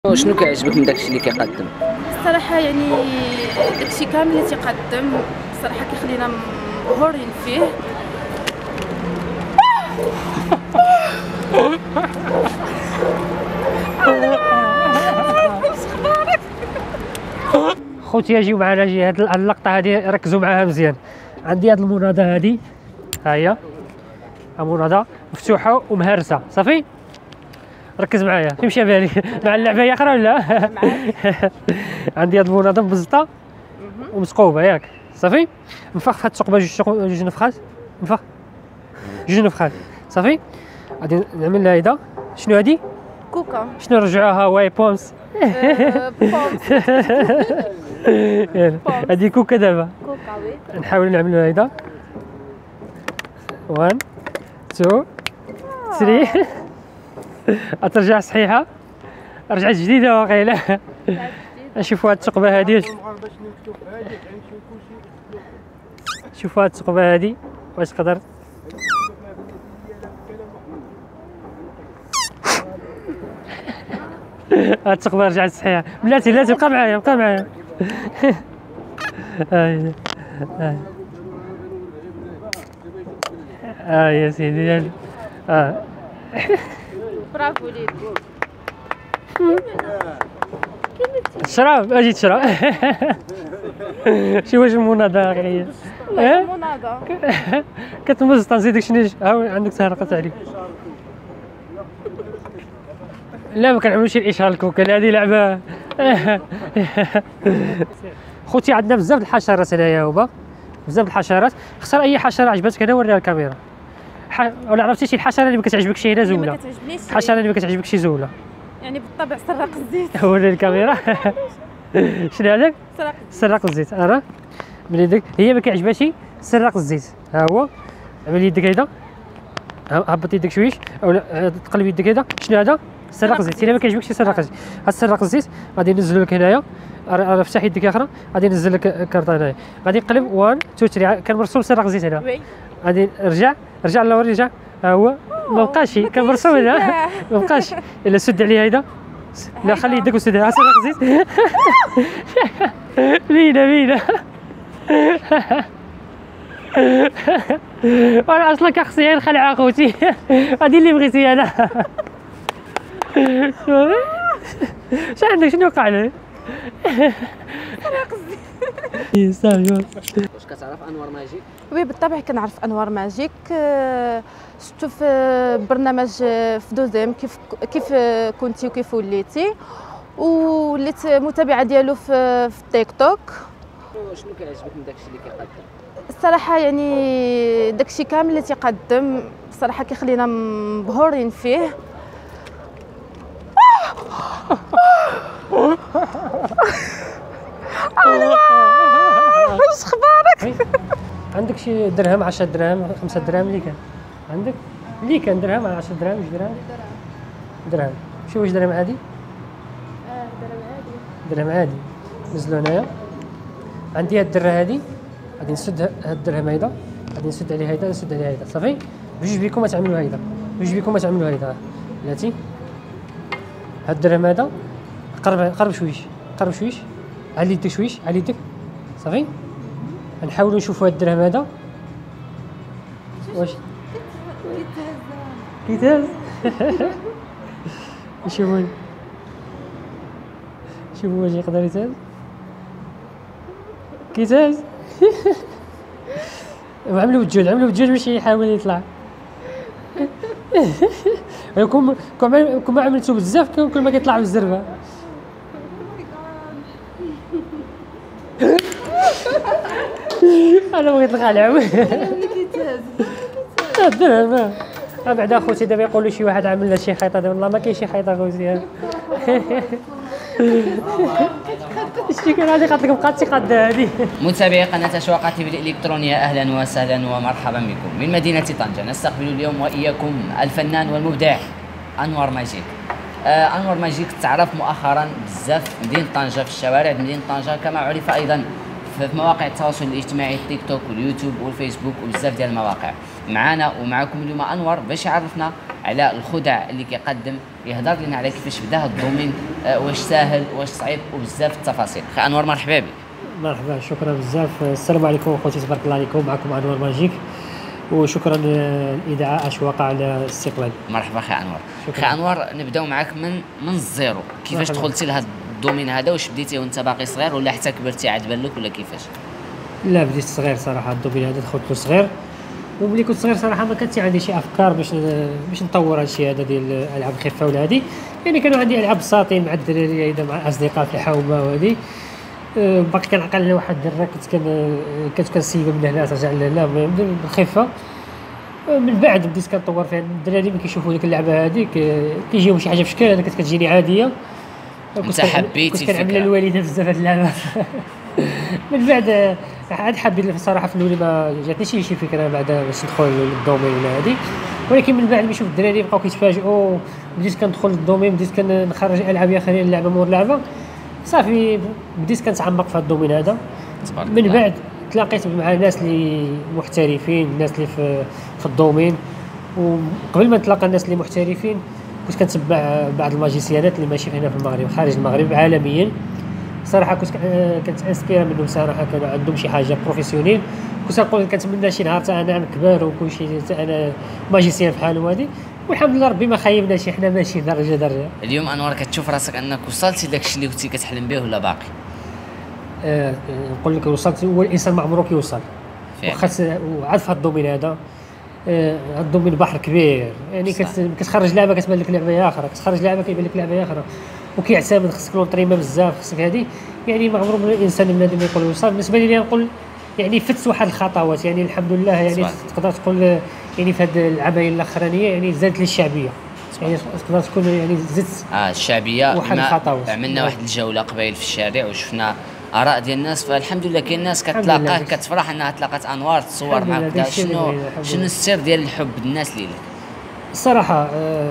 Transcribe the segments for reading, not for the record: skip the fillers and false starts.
شنو كيعجبك من داكشي اللي كيقدم؟ الصراحه يعني داكشي كامل اللي تيقدم الصراحه كيخلينا مبهورين فيه. خوتي اجيو معنا هاد اللقطه هذه ركزوا معاها مزيان. عندي هاد المناضه هذه، ها هي مناضه مفتوحه ومهرسه صافي. ركز معايا فين مشى بالي مع اللعبه هي اخرى ولا عندي هاد المناضه مبزطه ومسقوبه ياك صافي. نفخ في هاد الثقبه جوج نفخات، نفخ جوج نفخات صافي. غادي نعمل لها هيدا. شنو هادي؟ كوكا. شنو نرجعوها واي بومس بومس. هادي كوكا دابا. كوكا وي. نحاول نعملوا هيدا 1 2 3 غترجع صحيحه، رجعت جديده واقيلا. نشوفوا هاد الثقبه هادي، شوفوا هاد الثقبه هادي واش تقدر. هاد الثقبه رجعت صحيحه. بلاتي بقى معايا بقى معايا. يا سيدي. برافو ليك. الشراب اجي تشرب. شي واش المناضه غير المناضه كتمزط. نزيدك شنو ها عندك سهرقه عليك. لا ما كنعملوش الاشهار الكوكا، هذه لعبه. خوتي عندنا بزاف د الحشرات هنايا هما، بزاف د الحشرات. اختار اي حشره عجبتك هنا وريها الكاميرا. ولا عرفتي شي الحشره اللي ما كتعجبكش هنا زوله؟ الحشره اللي ما كتعجبكش زوله يعني بالطبع سراق الزيت. وري الكاميرا. شنو هذاك؟ سراق الزيت. انا من يدك هي ما كيعجبهاش سراق الزيت. ها هو عمل يدك هيدا، هبط يدك شويش اولا تقلب يدك هيدا. شنو هذا؟ سراق الزيت. الا ما كيعجبكش سراق الزيت، هاد سراق الزيت غادي ننزلو لك هنايا. افتح يدك اخرى غادي ننزل لك الكارطه هنايا. غادي نقلب 1 2 3. كان مرسوم سراق الزيت هنا. غادي رجع لورا. رجع ها هو ما بقاش كان مرسوم هنا. ما بقاش. الا سد عليه هيدا. لا خلي يدك وسد على سراق الزيت. بينا وانا اصلا كخصي نخلع اخوتي. هادي اللي بغيتي انا. شنو عندك؟ شنو وقع لي؟ واش كتعرف انوار ماجيك؟ وي بالطبع كنعرف انوار ماجيك. شفتو في برنامج في دوزيام كيف كنتي وكيف وليتي، وليت متابعه ديالو في التيك توك. شنو كيعجبك من داكشي اللي كيقدم؟ الصراحه يعني داكشي كامل اللي تيقدم الصراحه كيخلينا مبهورين فيه. واش اخبارك؟ عندك شي درهم 10 دراهم 5 دراهم اللي كان عندك؟ اللي كان درهم 10 دراهم 2 دراهم درهم. شوف واش درهم عادي؟ درهم عادي. نزلوا هنايا. عندي هاد الدره هادي غادي نسد هاد الدرهم هيدا، غادي نسد عليه هيدا، نسد عليه هيدا صافي. بجوج بيكم تعملوا هيدا، بجوج بيكم تعملوا هيدا. بلاتي هاد الدرهم هذا قرب شويش، قرب شويش على يدك شويش، على يدك صافي. نحاولوا نشوفوا هاد الدرهم هذا واش كيتهز. شوفوا واش يقدر يتهز. كيتهز. عملوا بجوج باش يحاول يطلع. كون ما عملتو بزاف كل ما كيطلع بالزربه. انا بغيت نخلعو. الدرهم بعدا اخوتي دابا يقولوا شي واحد عامل لنا شي خيطه. والله ما كاين شي خيطه اخوتي. شتي كان غادي قالت لكم بقات تيقاد هذه. متابعي قناه اشواق تي في الالكترونيه، اهلا وسهلا ومرحبا بكم من مدينه طنجه. نستقبل اليوم واياكم الفنان والمبدع انوار ماجيك. انوار ماجيك تعرف مؤخرا بزاف في مدينه طنجه، في الشوارع مدينه طنجه، كما عرف ايضا في مواقع التواصل الاجتماعي التيك توك واليوتيوب والفيسبوك وبزاف ديال المواقع. معنا ومعكم اليوم انور باش يعرفنا على الخدع اللي كيقدم، يهضر لنا على كيفاش بدا هذا الدومين، واش ساهل واش صعيب وبزاف التفاصيل. اخي انور مرحبا بك. مرحبا، شكرا بزاف. السلام عليكم اخوتي، تبارك الله عليكم. معكم انور ماجيك، وشكرا للاذاعه اشواق على الاستقبال. مرحبا اخي انور. اخي انور، نبداو معك من الزيرو. كيفاش دخلتي لهذا الدومين هذا؟ واش بديتي وانت باقي صغير ولا حتى كبرتي عاد بان لك ولا كيفاش؟ لا، بديت صغير صراحه. الدومين هذا دخلت له صغير، وملي كنت صغير صراحه ما كانت عندي شي افكار باش نطور هذا الشيء هذا ديال العاب الخفه ولا هذه. يعني كانوا عندي العاب بساطين مع الدراري مع الاصدقاء في الحومه وهذه. باقي كنعقل على واحد الدره كنت كنسيبها من هنا ترجع لهنا بالخفه. من بعد بديت كنطور فيها. الدراري ملي كيشوفوا ديك اللعبه هذيك كيجيهم شي حاجه في شكل، انا كنت كتجيني عاديه. انت حبيتي كنت كنعمل للوالده بزاف هاد اللعبه. من بعد عاد حبيت الصراحه في الاول، ما جاتني شي فكره بعد باش ندخل للدومين ولا هذه. ولكن من بعد نشوف الدراري بقاو كيتفاجئوا، بديت كندخل للدومين، بديت كنخرج العاب اخرين لعبه مور لعبه. صافي بديت كنتعمق في هذا الدومين هذا. من بعد تلاقيت مع ناس اللي محترفين، الناس اللي في الدومين. وقبل ما نتلاقى الناس اللي محترفين كنت كنتبع بعض الماجيسيانات اللي ماشي هنا في المغرب، خارج المغرب عالميا. صراحه كنت انسبيرا منهم صراحه، كانوا عندهم شي حاجه بروفيسيونيل. كنت نقول كنتمنى شي نهار حتى انا كبار ونكون شي انا ماجيسيان بحال هادي. والحمد لله ربي ما خيبناش، حنا ماشي درجه. اليوم انور كتشوف راسك انك وصلتي داكشي اللي كنتي كتحلم به ولا باقي؟ نقول لك وصلت. هو الانسان ما عمره كيوصل، واخا وعاد في هذا الدومين هذا. هذا الدومين بحر كبير، يعني كتخرج لعبه كتبان لك لعبه اخرى، كتخرج لعبه كيبان لك لعبه اخرى، وكيعتمد خصك لونطريمون بزاف، خصك هذه. يعني ما عمره الانسان بنادم يقول وصل. بالنسبه لي نقول يعني فت واحد الخطوات، يعني الحمد لله. يعني تقدر تقول يعني في هذه العمليه الاخرانيه يعني زادت لي الشعبيه، يعني تقدر تكون يعني زدت الشعبيه. واحد الخطوات. عملنا واحد الجوله قبيل في الشارع وشفنا اراء ديال الناس، فالحمد لله كاين ناس كتلاقاه كتفرح انها تلاقات انوار تصور معك. شنو السر ديال الحب الناس ليك؟ الصراحه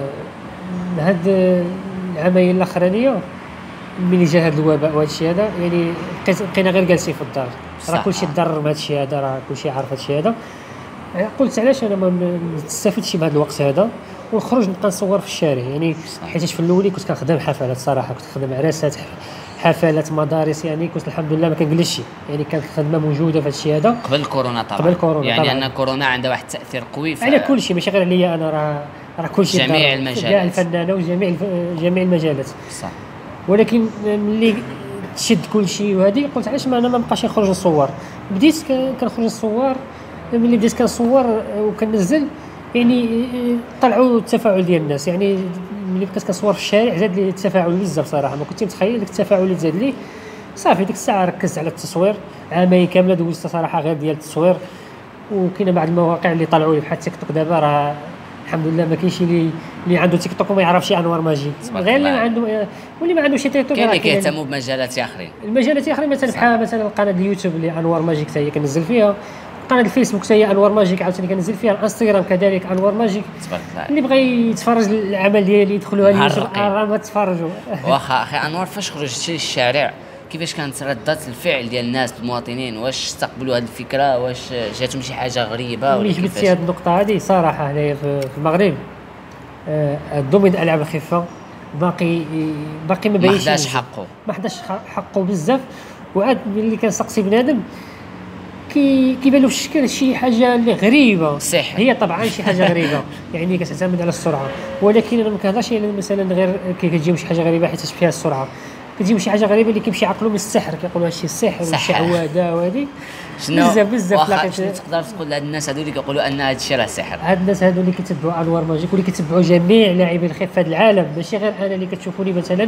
هاد العمليه الاخرانيه ملي جا هذا الوباء وهذا الشيء هذا، يعني بقينا غير جالسين في الدار. راه كلشي تضرر بهذا الشيء هذا، راه كلشي عارف هذا الشيء هذا. قلت علاش انا ما نستافدش بهذا الوقت هذا ونخرج نبقى نصور في الشارع. يعني حيتاش في الاول كنت كنخدم حفلات صراحه، كنت كنخدم عراسات، حفلات، مدارس. يعني كنت الحمد لله ما كنجلسش، يعني كانت الخدمه موجوده في هذا الشيء هذا قبل الكورونا طبعا. قبل الكورونا يعني طبعا. ان كورونا عندها واحد التاثير قوي على كل شيء، ماشي غير عليا انا، راه كل شيء جميع المجالات، كاع الفنانه وجميع المجالات. صح. ولكن ملي تشد كل شيء وهذه قلت علاش ما انا ما نبقاش نخرج نصور. بديت كنخرج نصور. ملي بديت كنصور وكننزل يعني طلعوا التفاعل ديال الناس. يعني ملي بقيت كنصور في الشارع زاد لي التفاعل بزاف صراحه، ما كنت متخيل داك التفاعل اللي زاد لي. صافي ديك الساعه ركزت على التصوير. عامين كامله دوزت صراحه غير ديال التصوير. وكاين بعض المواقع اللي طلعوا لي بحال تيك توك دابا، راه الحمد لله ما كاينش اللي عنده تيك توك وما يعرفش انوار ماجيك، غير اللي عنده واللي ما عندوش تيك توك. كاين اللي كيهتموا بمجالات اخرين. المجالات اخرين مثلا بحال مثلا القناه اليوتيوب اللي انوار ماجيك حتى هي كنزل فيها، قناه الفيسبوك حتى هي انوار ماجيك عاوتاني كنزل فيها، الانستغرام كذلك انوار ماجيك. تبارك الله. اللي بغى يتفرج العمل ديالي يدخلوا اليوتيوب راه ما تفرجوا. واخا اخي انوار، فاش خرجتي للشارع كيفاش كانت ردة الفعل ديال الناس المواطنين؟ واش استقبلوا هذه الفكره؟ واش جاتهم شي حاجه غريبه ولا كيفاش؟ جبتي هذه النقطه هذه صراحه هنايا في المغرب الدومين الالعاب الخفه باقي ما باينش، ما حداش حقه بزاف. وعاد ملي كنسقسي بنادم كيبان له في الشكل شي حاجه اللي غريبه. صح. هي طبعا شي حاجه غريبه يعني كتعتمد على السرعه، ولكن انا ما كنهضرش مثلا غير كتجيو شي حاجه غريبه حيت فيها السرعه. كتجيب شي حاجه غريبه اللي كيمشي عقلو من السحر، كيقولوا هادشي السحر والشعوذه وهذه. شنو بزاف لاقيت. شنو تقدر تقول لهاد الناس هادو اللي كيقولوا ان هادشي راه سحر؟ هاد الناس هادو اللي كيتبعوا انوار ماجيك واللي كيتبعوا جميع لاعبين الخف في هذا العالم، ماشي غير انا اللي كتشوفوني مثلا.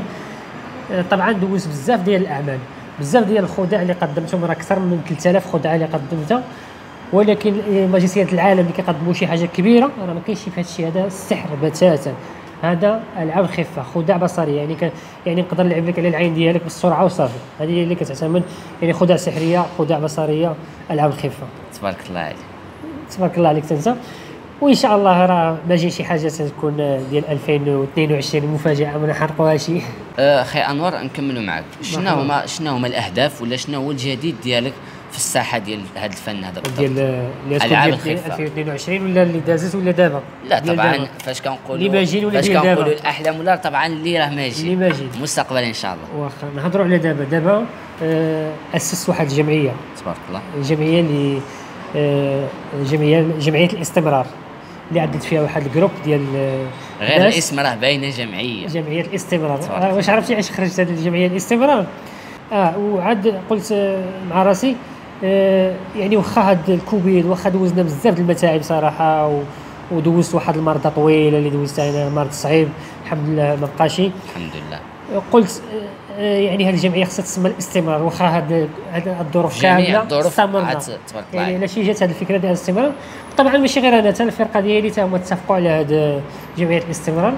طبعا دوزت بزاف ديال الاعمال، بزاف ديال الخدع اللي قدمتهم، راه اكثر من 3000 خدعه اللي قدمتها. ولكن ماجيسيات العالم اللي كيقدموا شي حاجه كبيره راه ما كاينش في هذا الشيء هذا السحر بتاتا. هذا العاب خفه، خدع بصريه، يعني نقدر نلعب لك على العين ديالك بالسرعه وصافي. هذه اللي كتعتمد يعني خدع سحريه، خدع بصريه، العاب الخفه. تبارك الله عليك. تبارك الله عليك انت. وان شاء الله راه باجي شي حاجه تكون ديال 2022 مفاجاه ما نحرقوهاش. اخي انور نكملوا معك. شنو هما الاهداف ولا شنو هو الجديد ديالك في الساحه ديال هذا الفن هذا ديال العاب ديال الخفه 2022 ولا اللي دازت ولا دابا؟ لا طبعا فاش كنقولوا اللي باجين ولا فاش ديال دابا؟ كنقولوا الاحلام ولا طبعا اللي راه ماجي اللي ماجي مستقبلا ان شاء الله. واخا نهضروا على دابا اسست واحد الجمعيه، تبارك الله. الجمعيه اللي جمعيه الاستمرار اللي عدت فيها واحد الجروب ديال غير الاسم راه باينه جمعيه الاستمرار. واش عرفتي علاش خرجت هذه الجمعيه الاستمرار؟ وعاد قلت مع راسي يعني واخا هاد الكوفيد واخا دوزنا بزاف د المتاعب صراحه ودوزت واحد المرضى طويله اللي دوزتها انا مرض صعيب الحمد لله ما بقاشي الحمد لله. قلت يعني هذه الجمعيه خصها تسمى الاستمرار واخا هاد الظروف كامله استمرنا. تبارك الله. يعني علاش جات هذه الفكره ديال الاستمرار؟ طبعا ماشي غير انا، حتى الفرقه ديالي حتى هما اتفقوا على هذه جمعيه الاستمرار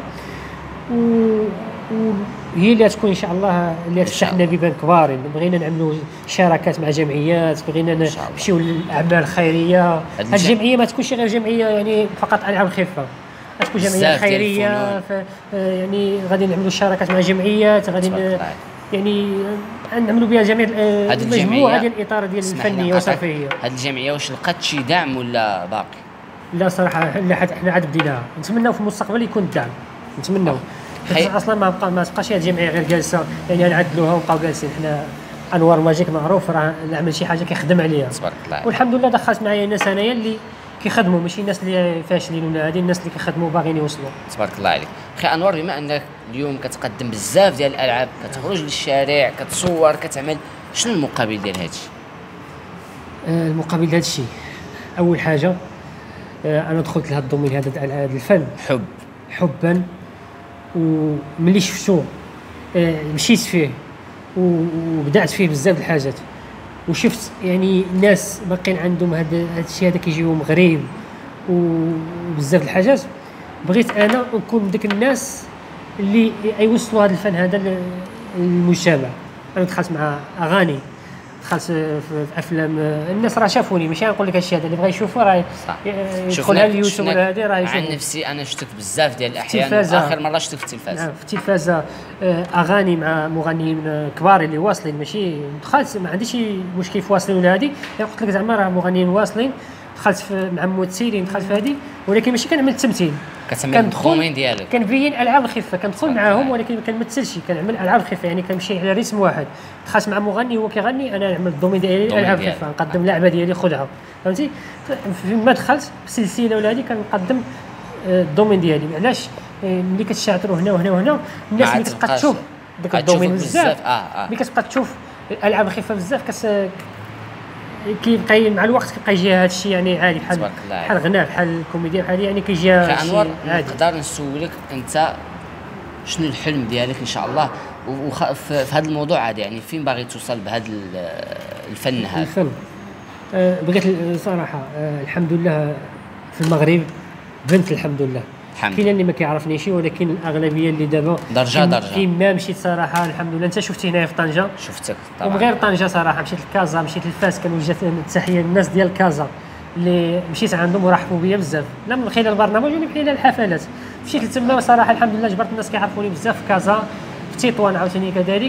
وهي اللي تكون ان شاء الله اللي تفتح لنا بيبان كبار. بغينا نعملوا شراكات مع جمعيات، بغينا نمشيو للاعمال الخيريه. هذه الجمعيه ما تكونش غير جمعيه يعني فقط العاب خفه، تكون جمعيه خيريه. يعني غادي نعملوا شراكات مع جمعيات، غادي يعني نعملوا بها جميع المجموعه ديال الاطار ديال الفنيه والصرفيه. هذه الجمعيه واش لقات شي دعم ولا باقي؟ لا صراحه حنا عاد بديناها، نتمناو في المستقبل يكون الدعم، نتمناو. اصلا ما تبقاش هذه الجمعيه غير جالسه يعني نعدلوها ونبقاو جالسين. حنا انوار ماجيك معروف راه نعمل شي حاجه كيخدم عليها تبارك الله. والحمد لله دخلت معايا ناس انايا اللي كيخدموا، ماشي الناس اللي فاشلين ولا هذه الناس اللي كيخدموا باغيين يوصلوا. تبارك الله عليك. اخي انوار، بما انك اليوم كتقدم بزاف ديال الالعاب، كتخرج للشارع، كتصور، كتعمل، شنو المقابل ديال هذا الشيء؟ المقابل هذا الشيء اول حاجه انا دخلت لهذا الدومين هذا الفن حبا، وملي شفتو مشيت فيه وبدات فيه بزاف د الحاجات، وشفت يعني الناس باقيين عندهم هذا الشيء هذا كيجيهم غريب وبزاف د الحاجات. بغيت انا نكون من ديك الناس اللي يوصلوا هذا الفن هذا للمجتمع. انا دخلت مع اغاني، دخلت في افلام، الناس راه شافوني، ماشي نقول لك هادشي هذا اللي بغى يشوفه راه يدخل على اليوتيوب ولا هذه راه يشوف. عن نفسي انا شفتك بزاف ديال الاحيان، اخر مره شفتك في التلفاز. نعم في التلفازه، اغاني مع مغنيين كبار اللي واصلين، ماشي دخلت ما عنديش مشكل في واصلين ولا هذه، قلت لك زعما راه مغنيين واصلين. دخلت مع ممثلين، دخلت في هذه، ولكن ماشي كنعمل التمثيل، الدومين ديالك كنبين العاب الخفه، كندخل معاهم ولكن ما كنمثلش، كنعمل العاب الخفه يعني كنمشي على رسم واحد. دخلت مع مغني هو كيغني، انا نعمل الدومين ديالي العاب الخفه، نقدم لعبه ديالي خذها، فهمتي. فيما دخلت بسلسله ولا هذه كنقدم الدومين ديالي. علاش؟ ملي كتشاطروا هنا وهنا وهنا الناس اللي كتبقى تشوف داك الدومين بزاف، ملي كتبقى تشوف الالعاب الخفه بزاف كيبقى مع الوقت كيبقى يجي هذا الشيء يعني عادي، بحال غناء، بحال الكوميديا، بحال يعني كيجي انوار. نقدر نسولك انت شنو الحلم ديالك ان شاء الله في هذا الموضوع عادي، يعني فين باغي توصل بهذا الفن هذا؟ الفن بغيت صراحه الحمد لله في المغرب بنت الحمد لله. كاين اللي ما كيعرفنيش ولكن الاغلبيه اللي دابا درجه فيما مشيت صراحه الحمد لله. انت شفتي هنايا في طنجه، شفتك طبعا، ومن غير طنجه صراحه مشيت لكازا، مشيت لفاس، كنوجه التحيه للناس ديال كازا اللي مشيت عندهم ورحبوا بيا بزاف، لا من خلال البرنامج ولا من خلال الحفلات. مشيت لتما صراحه الحمد لله جبرت الناس كيعرفوني بزاف في كازا، في تطوان عاوتاني كذلك،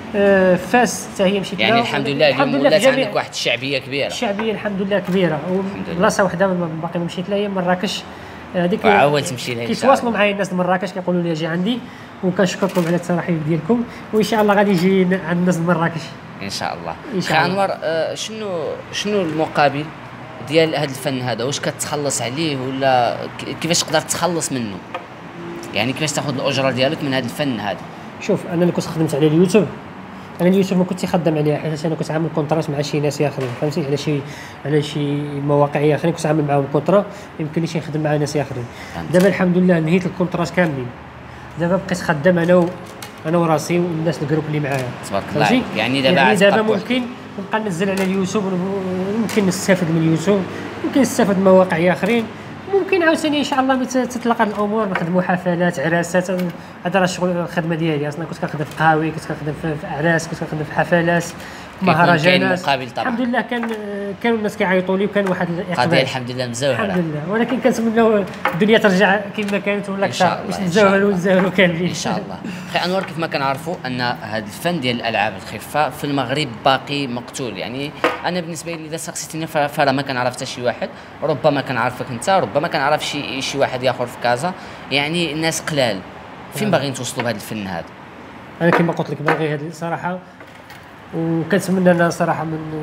فاس حتى هي مشيت يعني الحمد لله اليوم ولات عندك واحد الشعبيه كبيره. الشعبيه الحمد لله كبيره، وبلاصه وحده باقي ما مشيت لها هي مراكش. هذيك عاود تمشي لها، كيتواصلوا معايا الناس مراكش كيقولوا لي اجي عندي، وكنشكركم على الترحيب ديالكم، وان شاء الله غادي يجي عند الناس مراكش ان شاء الله. اخي انور، شنو المقابل ديال هذا الفن هذا؟ واش كتخلص عليه ولا كيفاش تقدر تخلص منه؟ يعني كيفاش تاخذ الاجره ديالك من هذا الفن هذا؟ شوف انا اللي كنت خدمت على اليوتيوب، انا اليوتيوب ما كنت خدام عليها، حيت انا كنت عامل كونطرات مع شي ناس اخرين، فهمتي، على شي مواقع اخرين كنت عامل معاهم كونطرا، يمكن ليش نخدم مع ناس اخرين. دابا الحمد لله نهيت الكونطرات كاملين، دابا بقيت خدام انا وراسي والناس الجروب اللي معايا تبارك الله. يعني دابا ممكن نبقى ننزل على اليوتيوب، ممكن نستافد من اليوتيوب، ممكن نستافد من مواقع اخرين، ممكن عاوتاني ان شاء الله تتلاقى الامور نخدموا حفلات، عراسات. هذا راه الشغل الخدمه ديالي، اصلا كنت كنخدم في قهاوي، كنت كنخدم في اعراس، كنت كنخدم في حفلات، مهرجانات مقابل طبعا. الحمد لله كانوا الناس كيعيطوا لي وكان واحد الاقبال قضيه الحمد لله مزوهره الحمد لله، ولكن كنتمناو الدنيا ترجع كما كانت ولا اكثر باش نتزاولوا كاملين ان شاء الله. اخي انور، كيف ما كنعرفوا ان هذا الفن ديال الالعاب الخفه في المغرب باقي مقتول. يعني انا بالنسبه لي اذا سقسيتني فراه ما كنعرف حتى شي واحد، ربما كنعرفك انت، ربما كنعرف شي واحد اخر في كازا. يعني الناس قلال. فين باغيين توصلوا بهذا الفن هذا؟ انا كما قلت لك باغي هذه الصراحه، وكنتمنى انا صراحه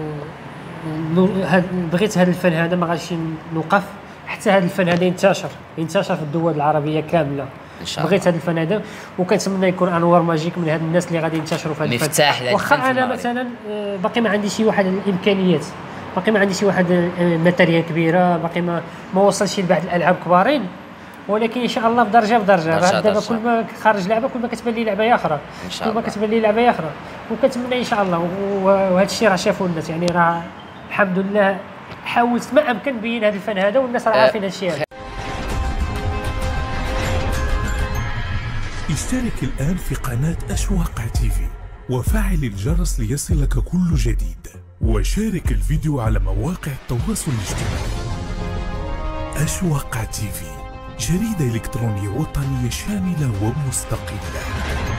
بغيت هذا الفن هذا ما غاديش نوقف حتى هذا الفن هذا ينتشر في الدول العربيه كامله ان شاء الله. بغيت هذا الفن هذا، وكنتمنى يكون انوار ماجيك من هاد الناس اللي غادي ينتشروا في هذا الفن. مفتاح لهذا الفن. واخا انا مثلا باقي ما عندي شي واحد الامكانيات، باقي ما عندي شي واحد الماتيريال كبيره، باقي ما وصلش لبعض الالعاب كبارين، ولكن ان شاء الله بدرجه دابا كل ما خارج لعبه كل ما كتبان لي لعبه اخرى، كل ما كتبان لي لعبه اخرى، وكنتمنى ان شاء الله. وهذا الشيء راه شافوا الناس، يعني راه الحمد لله حاولت ما امكن نبين هذا الفن هذا، والناس راه عارفين هذا الشيء هذا. اشترك الآن في قناة أشواق تيفي وفعل الجرس ليصلك كل جديد، وشارك الفيديو على مواقع التواصل الاجتماعي. أشواق تيفي، جريدة إلكترونية وطنية شاملة ومستقلة.